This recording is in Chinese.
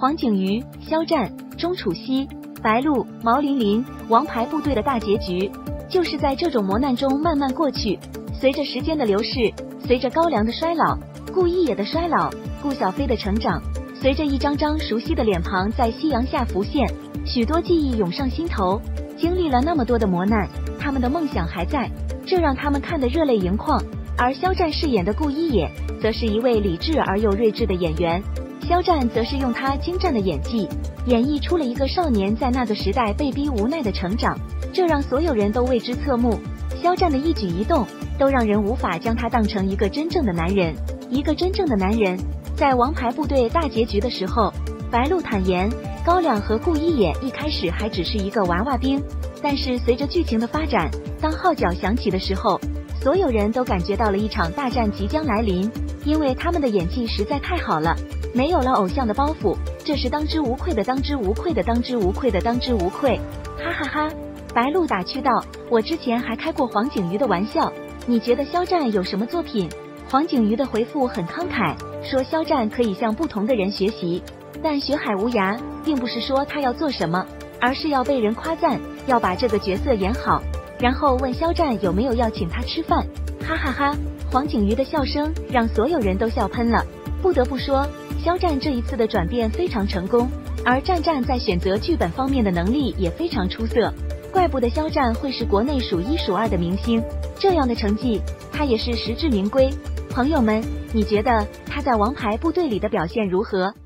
黄景瑜、肖战、钟楚曦、白鹿、毛琳琳，王牌部队的大结局，就是在这种磨难中慢慢过去。随着时间的流逝，随着高粱的衰老，顾一野的衰老，顾小飞的成长，随着一张张熟悉的脸庞在夕阳下浮现，许多记忆涌上心头。经历了那么多的磨难，他们的梦想还在，这让他们看得热泪盈眶。而肖战饰演的顾一野，则是一位理智而又睿智的演员。肖战则是用他精湛的演技，演绎出了一个少年在那个时代被逼无奈的成长，这让所有人都为之侧目。肖战的一举一动，都让人无法将他当成一个真正的男人。一个真正的男人，在王牌部队大结局的时候，白鹿坦言，高粱和顾一野一开始还只是一个娃娃兵，但是随着剧情的发展，当号角响起的时候，所有人都感觉到了一场大战即将来临，因为他们的演技实在太好了，没有了偶像的包袱，这是当之无愧的，当之无愧的，当之无愧的，当之无愧，哈哈哈！白鹿打趣道，我之前还开过黄景瑜的玩笑，你觉得肖战有什么作品？黄景瑜的回复很慷慨，说肖战可以向不同的人学习，但学海无涯并不是说他要做什么，而是要被人夸赞，要把这个角色演好。然后问肖战有没有要请他吃饭，哈哈哈！黄景瑜的笑声让所有人都笑喷了。不得不说，肖战这一次的转变非常成功，而战战在选择剧本方面的能力也非常出色，怪不得肖战会是国内数一数二的明星，这样的成绩他也是实至名归。朋友们，你觉得他在王牌部队里的表现如何？